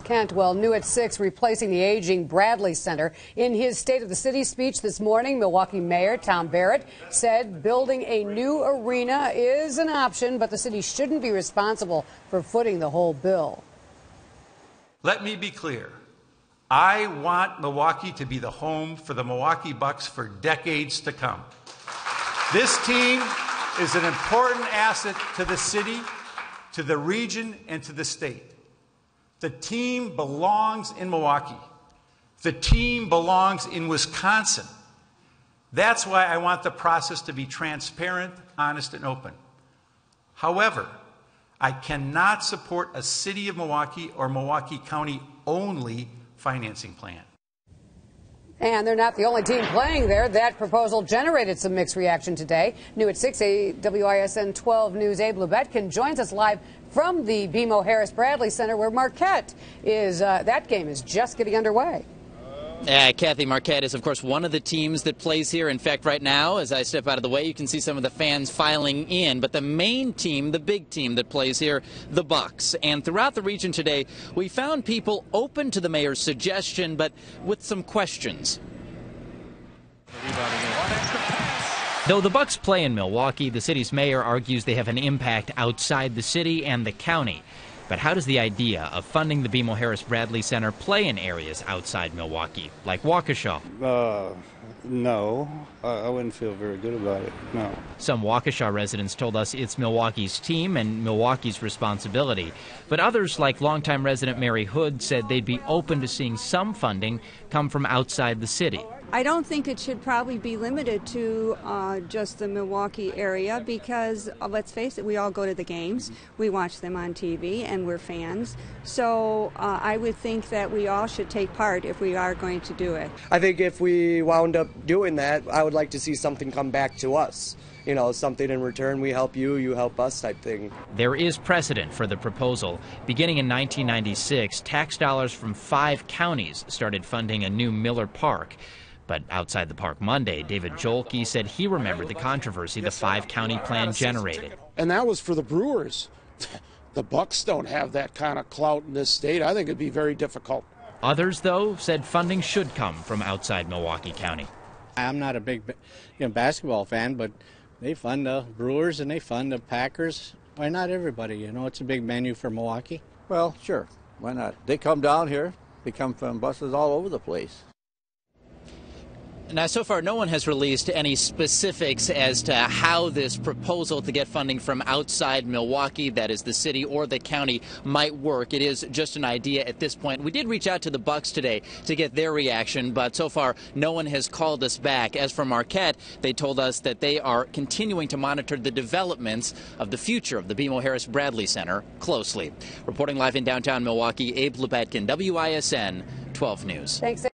Kent, well, new at 6, replacing the aging Bradley Center. In his State of the City speech this morning, Milwaukee Mayor Tom Barrett said building a new arena is an option, but the city shouldn't be responsible for footing the whole bill. Let me be clear. I want Milwaukee to be the home for the Milwaukee Bucks for decades to come. This team is an important asset to the city, to the region, and to the state. The team belongs in Milwaukee. The team belongs in Wisconsin. That's why I want the process to be transparent, honest, and open. However, I cannot support a City of Milwaukee or Milwaukee County only financing plan. And they're not the only team playing there. That proposal generated some mixed reaction today. New at 6, a WISN 12 News' Abe Lubetkin joins us live from the BMO Harris Bradley Center, where Marquette is. That game is just getting underway. Kathy, Marquette is, of course, one of the teams that plays here. In fact, right now, as I step out of the way, you can see some of the fans filing in. But the main team, the big team that plays here, the Bucks. And throughout the region today, we found people open to the mayor's suggestion, but with some questions. Though the Bucks play in Milwaukee, the city's mayor argues they have an impact outside the city and the county. But how does the idea of funding the BMO Harris Bradley Center play in areas outside Milwaukee, like Waukesha? No, I wouldn't feel very good about it, no. Some Waukesha residents told us it's Milwaukee's team and Milwaukee's responsibility. But others, like longtime resident Mary Hood, said they'd be open to seeing some funding come from outside the city. I don't think it should probably be limited to just the Milwaukee area because, let's face it, we all go to the games, we watch them on TV, and we're fans. So I would think that we all should take part if we are going to do it. I think if we wound up doing that, I would like to see something come back to us. You know, something in return, we help you, you help us type thing. There is precedent for the proposal. Beginning in 1996, tax dollars from 5 counties started funding a new Miller Park. But outside the park Monday, David Jolke said he remembered the controversy the 5-county plan generated. And that was for the Brewers. The Bucks don't have that kind of clout in this state. I think it'd be very difficult. Others, though, said funding should come from outside Milwaukee County. I'm not a big basketball fan, but they fund the Brewers and they fund the Packers. Why not everybody? You know, it's a big menu for Milwaukee. Well, sure. Why not? They come down here. They come from buses all over the place. Now, so far, no one has released any specifics as to how this proposal to get funding from outside Milwaukee, that is the city or the county, might work. It is just an idea at this point. We did reach out to the Bucks today to get their reaction, but so far, no one has called us back. As for Marquette, they told us that they are continuing to monitor the developments of the future of the BMO Harris Bradley Center closely. Reporting live in downtown Milwaukee, Abe Lubetkin, WISN 12 News. Thanks.